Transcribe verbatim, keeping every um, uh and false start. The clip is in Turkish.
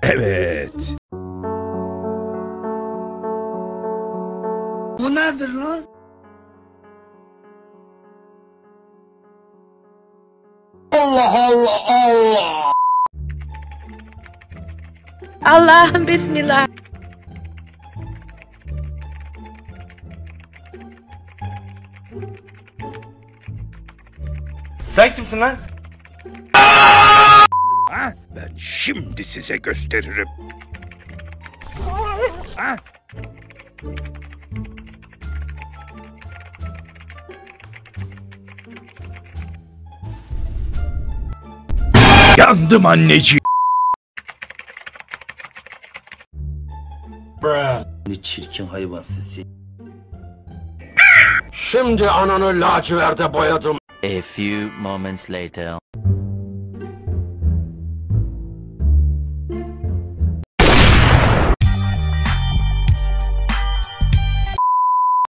Evet. Bu nedir lan? Allah Allah Allah! Allah'ım bismillah. Sen kimsin lan? Ha? Ben şimdi size gösteririm. Ha? Yandım anneciğim. Ne çirkin hayvansın sen. Şimdi ananı laciverde boyadım. A few moments later.